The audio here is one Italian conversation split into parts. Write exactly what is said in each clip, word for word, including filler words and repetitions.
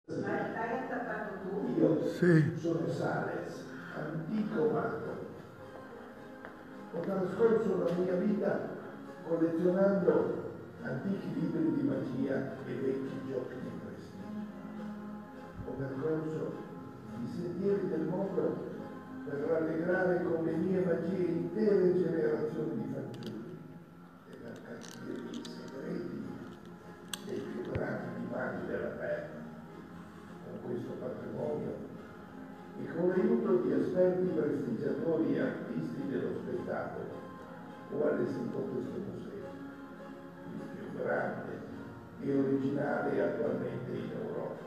L'hai attaccato tu? Io Sì. sono Sales, antico mago. Ho trascorso la mia vita collezionando antichi libri di magia e vecchi giochi di prestigio. Ho percorso i sentieri del mondo per rallegrare con le mie magie intere generazioni di fanciulli e per capire i segreti dei più grandi maghi della terra. Con questo patrimonio e con l'aiuto di esperti prestigiatori e artisti dello spettacolo ho allestito questo museo, il più grande e originale attualmente in Europa.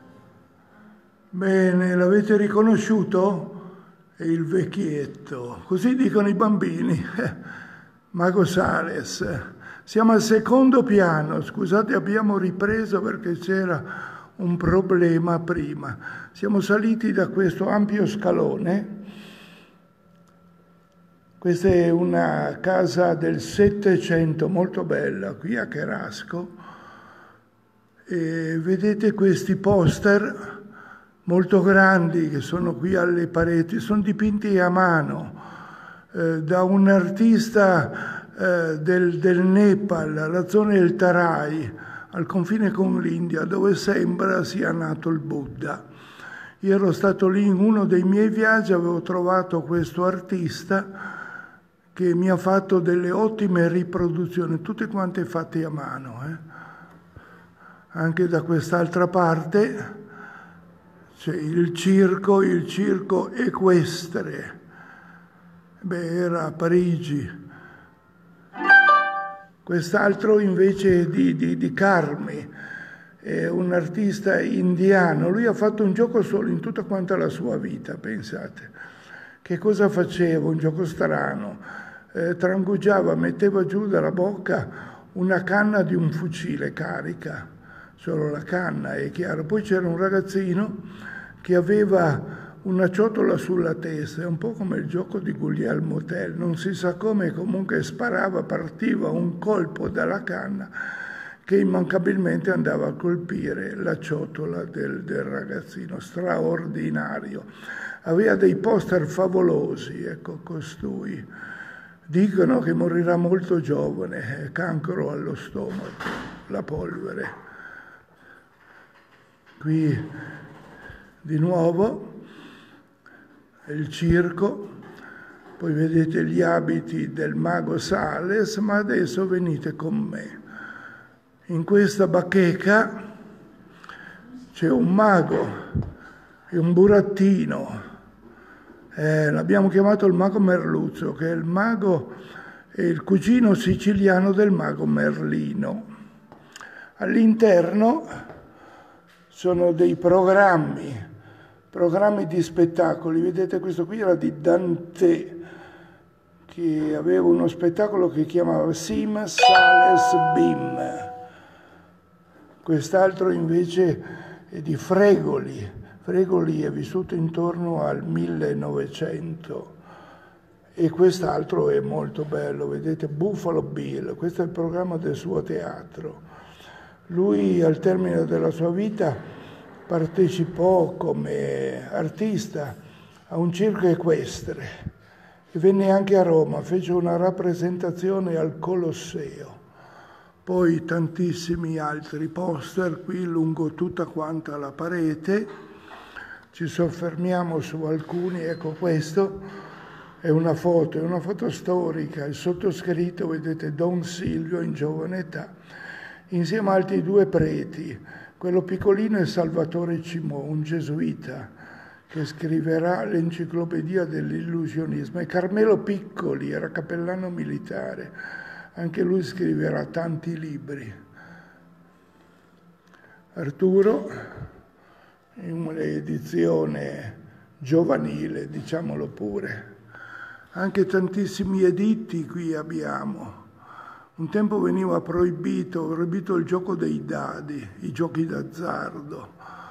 Bene, l'avete riconosciuto? È il vecchietto, così dicono i bambini. Mago Sales. Siamo al secondo piano, scusate, abbiamo ripreso perché c'era un problema prima. Siamo saliti da questo ampio scalone. Questa è una casa del Settecento molto bella qui a Cherasco e vedete questi poster molto grandi che sono qui alle pareti, sono dipinti a mano eh, da un artista eh, del, del Nepal, la zona del Tarai, al confine con l'India, dove sembra sia nato il Buddha. Io ero stato lì in uno dei miei viaggi, avevo trovato questo artista che mi ha fatto delle ottime riproduzioni, tutte quante fatte a mano. Eh. Anche da quest'altra parte c'è il circo, il circo equestre. Beh, era a Parigi. Quest'altro invece di, di, di Carmi, è un artista indiano. Lui ha fatto un gioco solo in tutta quanta la sua vita, pensate. Che cosa faceva? Un gioco strano. Eh, trangugiava, metteva giù dalla bocca una canna di un fucile carica, solo la canna, è chiaro. Poi c'era un ragazzino che aveva una ciotola sulla testa, è un po' come il gioco di Guglielmo Tell, non si sa come, comunque sparava, partiva un colpo dalla canna che immancabilmente andava a colpire la ciotola del, del ragazzino, straordinario. Aveva dei poster favolosi, ecco, costui. Dicono che morirà molto giovane, cancro allo stomaco, la polvere. Qui di nuovo il circo, poi vedete gli abiti del mago Sales, ma adesso venite con me. In questa bacheca c'è un mago e un burattino, eh, l'abbiamo chiamato il mago Merluzzo, che è il mago e il cugino siciliano del mago Merlino. All'interno sono dei programmi, programmi di spettacoli. Vedete, questo qui era di Dante, che aveva uno spettacolo che chiamava Sim Sales Bim. Quest'altro invece è di Fregoli. Fregoli è vissuto intorno al millenovecento e quest'altro è molto bello, vedete, Buffalo Bill, questo è il programma del suo teatro. Lui al termine della sua vita partecipò come artista a un circo equestre e venne anche a Roma, fece una rappresentazione al Colosseo. Poi tantissimi altri poster qui lungo tutta quanta la parete. Ci soffermiamo su alcuni, ecco, questo è una foto, è una foto storica, il sottoscritto, vedete, Don Silvio in giovane età, insieme a altri due preti. Quello piccolino è Salvatore Cimò, un gesuita, che scriverà l'enciclopedia dell'illusionismo, e Carmelo Piccoli era cappellano militare, anche lui scriverà tanti libri. Arturo, in un'edizione giovanile, diciamolo pure. Anche tantissimi editti qui abbiamo. Un tempo veniva proibito, proibito il gioco dei dadi, i giochi d'azzardo.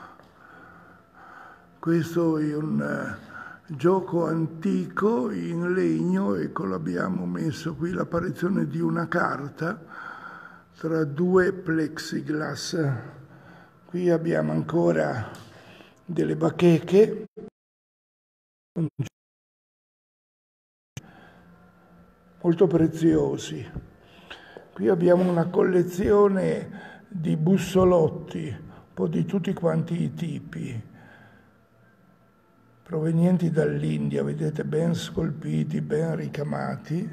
Questo è un uh, gioco antico in legno, ecco, l'abbiamo messo qui, l'apparizione di una carta tra due plexiglass. Qui abbiamo ancora delle bacheche, molto preziosi. Qui abbiamo una collezione di bussolotti, un po' di tutti quanti i tipi, provenienti dall'India, vedete, ben scolpiti, ben ricamati.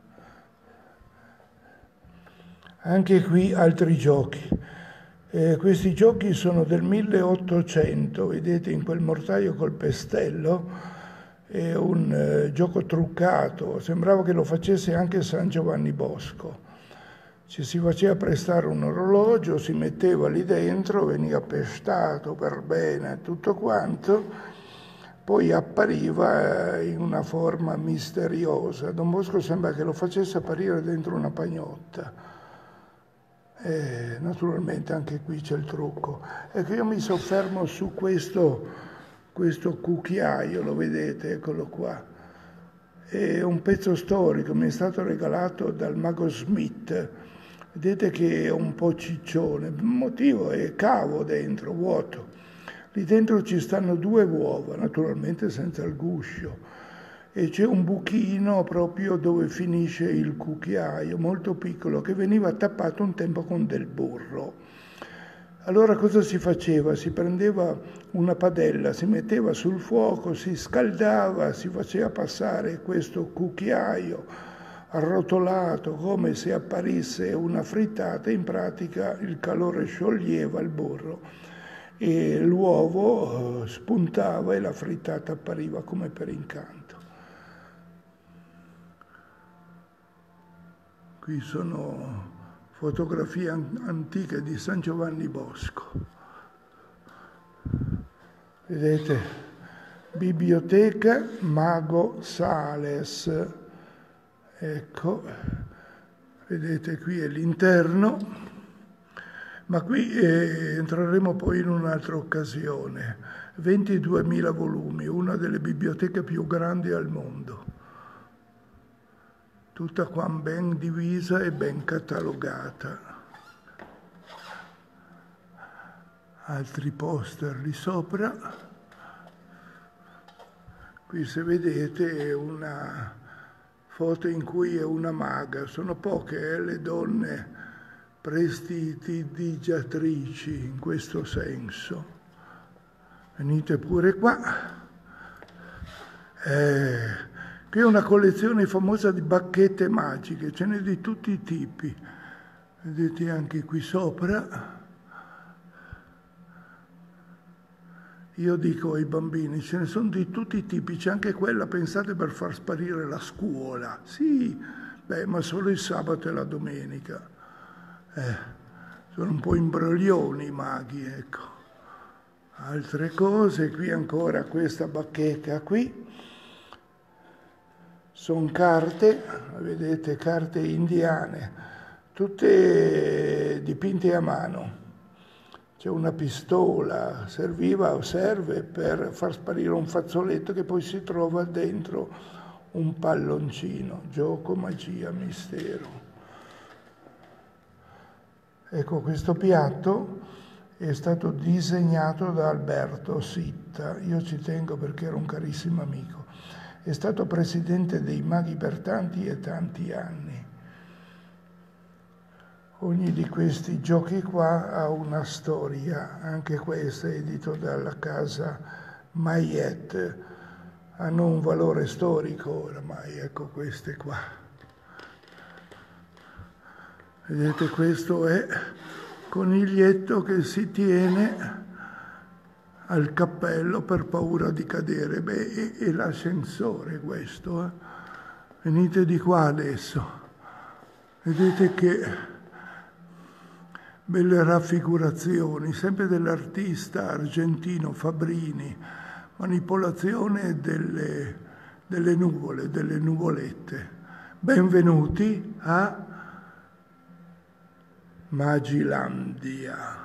Anche qui altri giochi. Eh, questi giochi sono del milleottocento, vedete, in quel mortaio col pestello, è un eh, gioco truccato, sembrava che lo facesse anche San Giovanni Bosco. Ci si faceva prestare un orologio, si metteva lì dentro, veniva pestato per bene, tutto quanto, poi appariva in una forma misteriosa. Don Bosco sembra che lo facesse apparire dentro una pagnotta. Eh, naturalmente anche qui c'è il trucco. Ecco, io mi soffermo su questo, questo cucchiaio, lo vedete, eccolo qua. È un pezzo storico, mi è stato regalato dal mago Smith. Vedete che è un po' ciccione, il motivo è cavo dentro, vuoto. Lì dentro ci stanno due uova, naturalmente senza il guscio. E c'è un buchino proprio dove finisce il cucchiaio, molto piccolo, che veniva tappato un tempo con del burro. Allora cosa si faceva? Si prendeva una padella, si metteva sul fuoco, si scaldava, si faceva passare questo cucchiaio arrotolato come se apparisse una frittata, in pratica il calore scioglieva il burro e l'uovo spuntava e la frittata appariva come per incanto. Qui sono fotografie antiche di San Giovanni Bosco. Vedete, Biblioteca Mago Sales. Ecco, vedete qui è l'interno, ma qui eh, entreremo poi in un'altra occasione. ventiduemila volumi, una delle biblioteche più grandi al mondo. Tutta qua ben divisa e ben catalogata. Altri poster lì sopra. Qui se vedete è una foto in cui è una maga. Sono poche eh, le donne prestidigiatrici in questo senso. Venite pure qua. Eh, Qui è una collezione famosa di bacchette magiche, ce n'è di tutti i tipi. Vedete anche qui sopra. Io dico ai bambini, ce ne sono di tutti i tipi, c'è anche quella, pensate, per far sparire la scuola. Sì, beh, ma solo il sabato e la domenica. Eh, sono un po' imbroglioni i maghi, ecco. Altre cose, qui ancora questa bacheca qui. Sono carte, vedete, carte indiane, tutte dipinte a mano. C'è una pistola, serviva o serve per far sparire un fazzoletto che poi si trova dentro un palloncino. Gioco, magia, mistero. Ecco, questo piatto è stato disegnato da Alberto Sitta. Io ci tengo perché era un carissimo amico. È stato presidente dei Maghi per tanti e tanti anni. Ogni di questi giochi qua ha una storia, anche questo è edito dalla casa Mayet, hanno un valore storico oramai, ecco queste qua. Vedete, questo è coniglietto che si tiene al cappello per paura di cadere. Beh, è, è l'ascensore questo. Eh? Venite di qua adesso. Vedete che belle raffigurazioni, sempre dell'artista argentino Fabrini, manipolazione delle, delle nuvole, delle nuvolette. Benvenuti a Magilandia.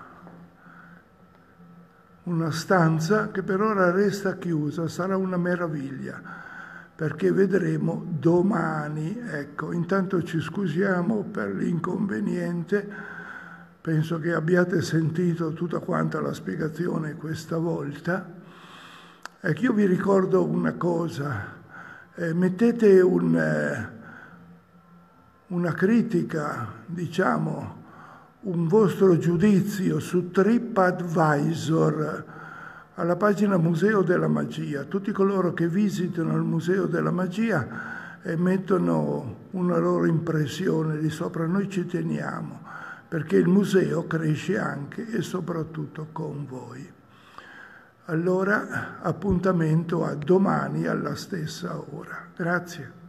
Una stanza che per ora resta chiusa, sarà una meraviglia, perché vedremo domani. Ecco, intanto ci scusiamo per l'inconveniente, Penso che abbiate sentito tutta quanta la spiegazione questa volta. Ecco, io vi ricordo una cosa, eh, mettete un, eh, una critica, diciamo, un vostro giudizio su TripAdvisor alla pagina Museo della Magia. Tutti coloro che visitano il Museo della Magia e mettono una loro impressione di sopra. Noi ci teniamo, perché il museo cresce anche e soprattutto con voi. Allora, appuntamento a domani alla stessa ora. Grazie.